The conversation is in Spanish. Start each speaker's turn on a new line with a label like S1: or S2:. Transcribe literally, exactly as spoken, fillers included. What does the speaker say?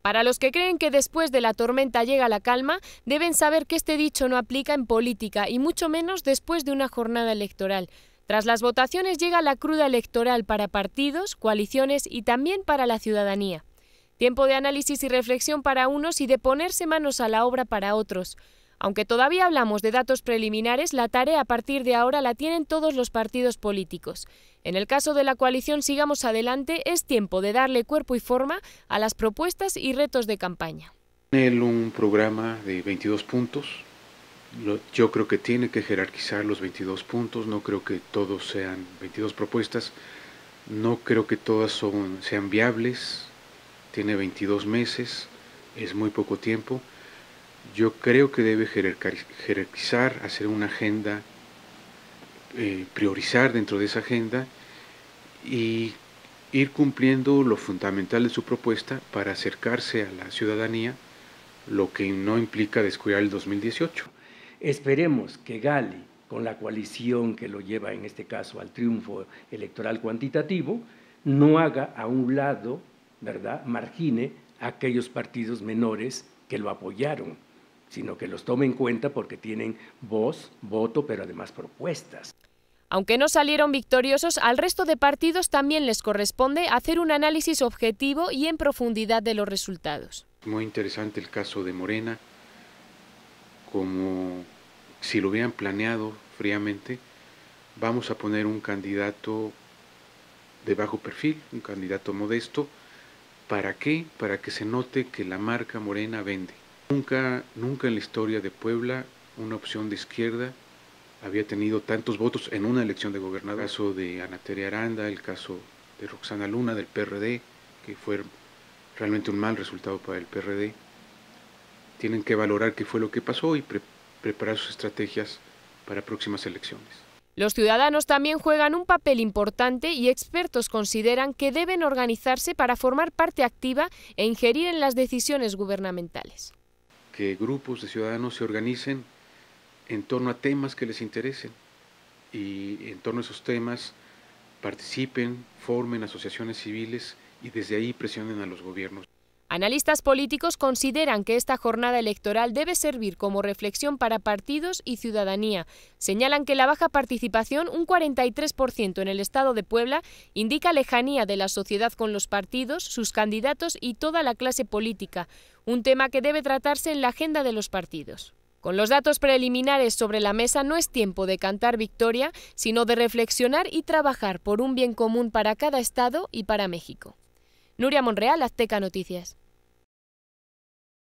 S1: Para los que creen que después de la tormenta llega la calma, deben saber que este dicho no aplica en política y mucho menos después de una jornada electoral. Tras las votaciones llega la cruda electoral para partidos, coaliciones y también para la ciudadanía. Tiempo de análisis y reflexión para unos y de ponerse manos a la obra para otros. Aunque todavía hablamos de datos preliminares, la tarea a partir de ahora la tienen todos los partidos políticos. En el caso de la coalición Sigamos Adelante, es tiempo de darle cuerpo y forma a las propuestas y retos de campaña.
S2: Tiene un programa de veintidós puntos. Yo creo que tiene que jerarquizar los veintidós puntos. No creo que todos sean veintidós propuestas. No creo que todas son, sean viables. Tiene veintidós meses. Es muy poco tiempo. Yo creo que debe jerarquizar, hacer una agenda, eh, priorizar dentro de esa agenda y ir cumpliendo lo fundamental de su propuesta para acercarse a la ciudadanía, lo que no implica descuidar el dos mil dieciocho.
S3: Esperemos que Gali, con la coalición que lo lleva en este caso al triunfo electoral cuantitativo, no haga a un lado, ¿verdad?, margine a aquellos partidos menores que lo apoyaron, sino que los tome en cuenta porque tienen voz, voto, pero además propuestas.
S1: Aunque no salieron victoriosos, al resto de partidos también les corresponde hacer un análisis objetivo y en profundidad de los resultados.
S2: Muy interesante el caso de Morena, como si lo hubieran planeado fríamente, vamos a poner un candidato de bajo perfil, un candidato modesto. ¿Para qué? Para que se note que la marca Morena vende. Nunca, nunca en la historia de Puebla una opción de izquierda había tenido tantos votos en una elección de gobernador. El caso de Ana Tere Aranda, el caso de Roxana Luna del P R D, que fue realmente un mal resultado para el P R D. Tienen que valorar qué fue lo que pasó y pre preparar sus estrategias para próximas elecciones.
S1: Los ciudadanos también juegan un papel importante y expertos consideran que deben organizarse para formar parte activa e ingerir en las decisiones gubernamentales.
S2: Que grupos de ciudadanos se organicen en torno a temas que les interesen y en torno a esos temas participen, formen asociaciones civiles y desde ahí presionen a los gobiernos.
S1: Analistas políticos consideran que esta jornada electoral debe servir como reflexión para partidos y ciudadanía. Señalan que la baja participación, un cuarenta y tres por ciento en el estado de Puebla, indica lejanía de la sociedad con los partidos, sus candidatos y toda la clase política, un tema que debe tratarse en la agenda de los partidos. Con los datos preliminares sobre la mesa no es tiempo de cantar victoria, sino de reflexionar y trabajar por un bien común para cada estado y para México. Nuria Monreal, Azteca Noticias.